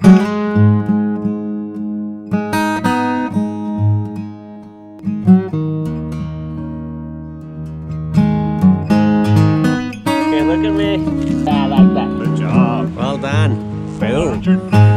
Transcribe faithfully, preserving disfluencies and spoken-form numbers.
Okay, look at me. Yeah, I like that. Good job. Well done. Boom.